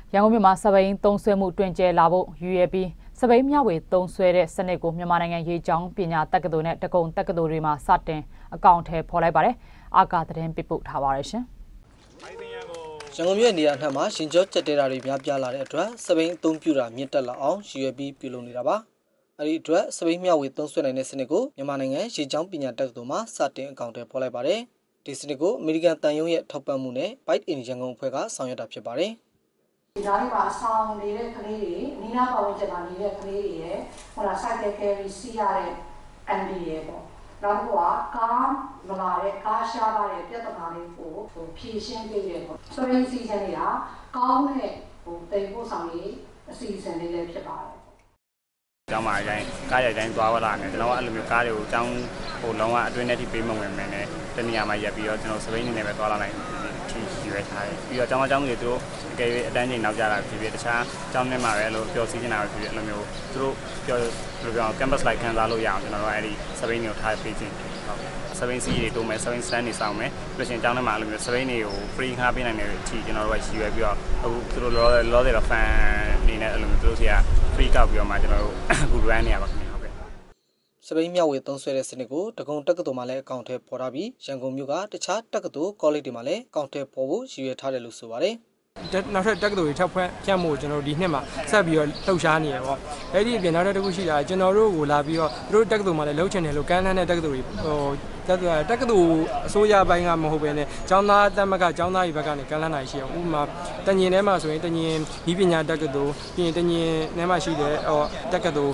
ရန်ကုန်မြို့မှာစပိန်သုံးစွဲမှုတွင်ကျဲလာဖို့ရည်ရွယ်ပြီးစပိန်မျှဝေသုံးစွဲတဲ့စနစ်ကိုမြန်မာနိုင်ငံရေကြောင်းပညာတက္ကသိုလ်နဲ့တက္ကသိုလ်တွေမှာစတင်အကောင့်ထဲပေါ်လိုက်ပါတယ်။အာကာသတင်းပြပို့ထားပါရရှင်။ရန်ကုန်မြို့နေရာအနှံ့မှာရှင်ကျော်ကျက်တဲတာတွေများပြားလာတဲ့အတွက်စပိန်အသုံးပြုတာမြင့်တက်လာအောင်ရည်ရွယ်ပြီးပြုလုပ်နေတာပါ။အဲဒီအတွက်စပိန်မျှဝေသုံးစွဲနိုင်တဲ့စနစ်ကိုမြန်မာနိုင်ငံရေကြောင်းပညာတက္ကသိုလ်မှာစတင်အကောင့်ထဲပေါ်လိုက်ပါတယ်။ဒီစနစ်ကိုအမေရိကန်တန်ယုံရဲ့ထောက်ပံ့မှုနဲ့ Byte in ရန်ကုန်အဖွဲ့ကဆောင်ရွက်တာဖြစ်ပါတယ်။ဒီသားလေးမှာအဆောင်နေတဲ့ကလေးတွေအနီးနားပတ်ဝန်းကျင်မှာနေတဲ့ကလေးတွေရဲ့ဟိုလား cycle carry စီးရတဲ့ MD ရဲ့ပေါ့နောက်တစ်ခုကကားမလာတဲ့ကားရှားပါတဲ့ပြဿနာလေးကိုဖြေရှင်းပေးတယ်ပေါ့ဆိုရင်စီစဉ်နေတာကောင်းတဲ့တိမ်ဖို့ဆောင်ရေးအစီအစဉ်လေးလည်းဖြစ်ပါတယ်ကျောင်းမှာအတိုင်းကားရိုက်တိုင်းသွားလာနေကျွန်တော်အဲ့လိုမျိုးကားတွေကိုကျောင်းလုံးဝအတွင်းထဲထိပေးမဝင်မယ်နဲ့တနေရာမှာရပ်ပြီးတော့ကျွန်တော်စပိန်နေနဲ့ပဲသွားလာနိုင်ဒီရွေးထားပြီးတော့ကျောင်းတွေသူတို့အကယ်၍အတန်းချိန်နောက်ကြတာဖြစ်ဖြစ်တခြားကျောင်းထဲမှာပဲအဲ့လိုပျော်စီးနေတာပဲဖြစ်ဖြစ်အဲ့လိုမျိုးသူတို့ပျော်လိုပြော campus life ခံစားလို့ရအောင်ကျွန်တော်တို့အဲ့ဒီစပိန်တွေကိုထားပေးခြင်းဟုတ်စပိန်စီးတွေတိုးမယ်စပိန် stand တွေစောင့်မယ်ပြီးရှင်ကျောင်းထဲမှာအဲ့လိုမျိုးစပိန်တွေကို free ခါပေးနိုင်တဲ့အထိကျွန်တော်တို့ကရည်ရွယ်ပြီးတော့အခုသူတို့လောတဲ့ fan အနေနဲ့အဲ့လိုမျိုးသူတို့စီက free ကောက်ပြီးတော့မှကျွန်တော်တို့အခု run နေရပါခင်ဗျဟုတ်ကဲ့စပိန်မျှဝေသုံးစွဲတဲ့စနစ်ကိုတက္ကသိုလ်မှာလည်းအကောင့်ထဲပေါ်ထားပြီးရန်ကုန်မြို့ကတခြားတက္ကသိုလ် college တွေမှာလည်းအကောင့်ထဲပေါ်ဖို့ရည်ရွယ်ထားတယ်လို့ဆိုပါတယ်နောက်ထပ်တက္ကသိုလ်တွေထပ်ဖြန့်ဖို့ကျွန်တော်ဒီနှစ်မှာဆက်ပြီးတော့လှုပ်ရှားနေရပေါ့အဲ့ဒီအပြင်နောက်ထပ်တစ်ခုရှိတာကျွန်တော်တို့ကိုလာပြီးတော့သူတို့တက္ကသိုလ်မှာလည်းလှုပ်ချင်တယ်လို့ကမ်းလှမ်းတဲ့တက္ကသိုလ်တွေတက္ကသိုလ်အစိုးရပိုင်းကမဟုတ်ဘဲနဲ့ကျောင်းသားတက်မကကျောင်းသားတွေဘက်ကနေကမ်းလှမ်းတာရှိအောင်ဥပမာတညင်ထဲမှာဆိုရင်တညင်ဒီပညာတက္ကသိုလ်ပြီးရင်တညင်ထဲမှာရှိတဲ့တက္ကသိုလ်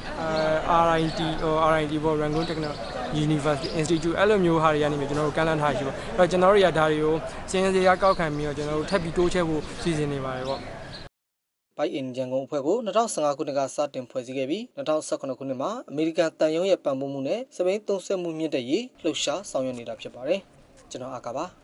RIT ပေါ့ Rangoon Technology University Institute အဲ့လိုမျိုးဟာတွေကနေကျွန်တော်တို့ကမ်းလှမ်းထားရှိပေါ့အဲ့တော့ကျွန်တော်တို့ရဒါတွေကိုစင်းစရာကောက်ခံပြီးတော့ကျွန်တော်တို့ထပ်ပြီးတိုးချဲ့ဖို့စီစဉ်နေပါတယ်ပေါ့ Byte in ရန်ကုန်အဖွဲ့ကို2015ခုနှစ်ကစတင်ဖွဲ့စည်းခဲ့ပြီး2018ခုနှစ်မှာအမေရိကန်တန်ယုံရဲ့ပံ့ပိုးမှုနဲ့စပိန်သုံးစွဲမှုမြင့်တက်ရေးလှုပ်ရှားဆောင်ရွက်နေတာဖြစ်ပါတယ်ကျွန်တော်အာကာပါ